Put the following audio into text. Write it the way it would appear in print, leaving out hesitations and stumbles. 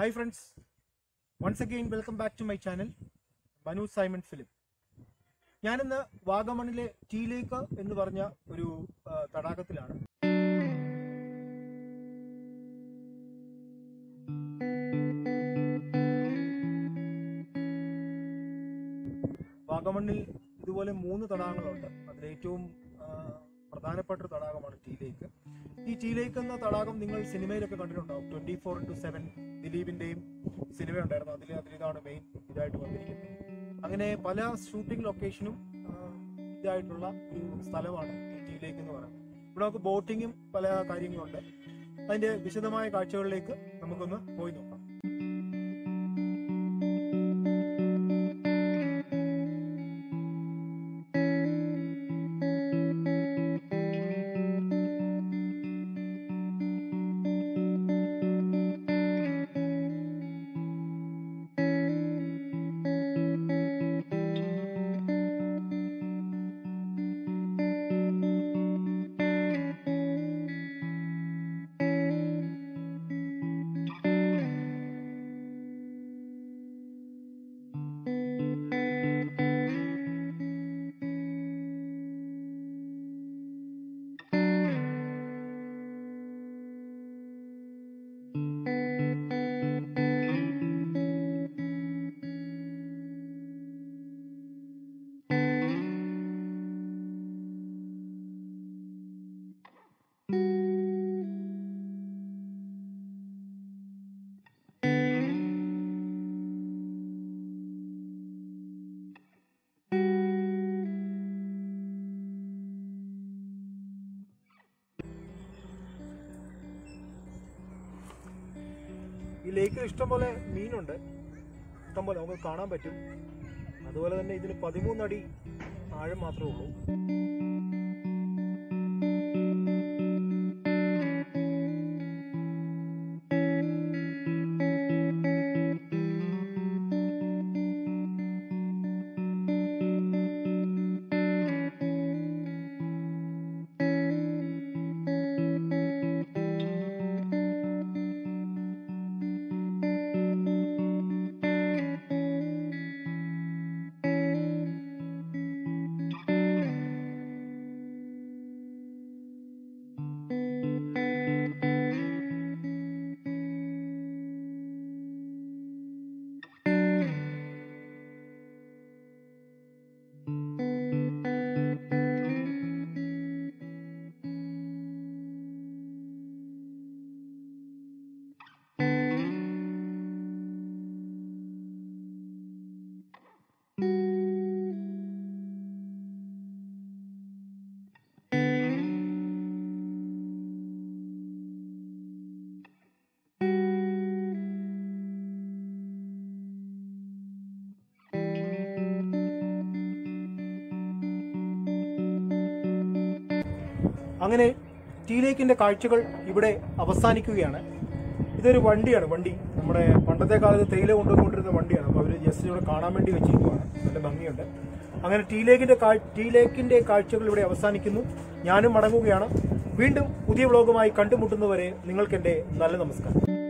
Hi friends, once again welcome back to my channel, Manu Simon Philip. ഞാനിന്ന് വാഗമണിലെ tea ലേക്ക് എന്ന് പറഞ്ഞ ഒരു തടാകത്തിലാണ്. വാഗമണിൽ ഇതുപോലെ 3 തടാകങ്ങളുണ്ട്. അതിലേറ്റവും പ്രധാനപ്പെട്ട ഒരു തടാകമാണ് ടീ ലേക്ക്. ഈ ടീ ലേക്ക് എന്ന തടാകം നിങ്ങൾ സിനിമയിലൊക്കെ കണ്ടിട്ടുണ്ടാവും. 24/7 ദിലീപിന്റെയും സിനിമ ഉണ്ടായിരുന്നു. അതിലിതാണ് മെയിൻ ഇതായിട്ട് വന്നിരിക്കുന്നത്. അങ്ങനെ പല ഷൂട്ടിംഗ് ലൊക്കേഷനും ഇതായിട്ടുള്ള ഒരു സ്ഥലമാണ് ഈ ടീ ലേക്ക് എന്ന് പറയുന്നത്. ഇവിടെ നമുക്ക് ബോട്ടിങ്ങും പല കാര്യങ്ങളുണ്ട്. അതിന്റെ വിശദമായ കാഴ്ചകളിലേക്ക് നമുക്കൊന്ന് പോയി നോക്കാം. ഈ ലേക്കിൽ ഇഷ്ടംപോലെ മീനുണ്ട്, ഇഷ്ടംപോലെ നമുക്ക് കാണാൻ പറ്റും. അതുപോലെ തന്നെ ഇതിന് 13 അടി ആഴം മാത്രമേ ഉള്ളൂ. അങ്ങനെ ടീ ലേക്കിന്റെ കാഴ്ചകൾ ഇവിടെ അവസാനിക്കുകയാണ്. ഇതൊരു വണ്ടിയാണ്. വണ്ടി നമ്മുടെ പണ്ടത്തെ കാലത്ത് തേയില കൊണ്ടുപോയിക്കൊണ്ടിരുന്ന വണ്ടിയാണ്. അപ്പോൾ അവർ ജസ്റ്റ് ഇവിടെ കാണാൻ വേണ്ടി വെച്ചിരിക്കുകയാണ്. നല്ല ഭംഗിയുണ്ട്. അങ്ങനെ ടീ ലേക്കിന്റെ കാഴ്ചകൾ ഇവിടെ അവസാനിക്കുന്നു. ഞാനും മടങ്ങുകയാണ്. വീണ്ടും പുതിയ വ്ലോഗുമായി കണ്ടുമുട്ടുന്നവരെ നിങ്ങൾക്ക് എൻ്റെ നല്ല നമസ്കാരം.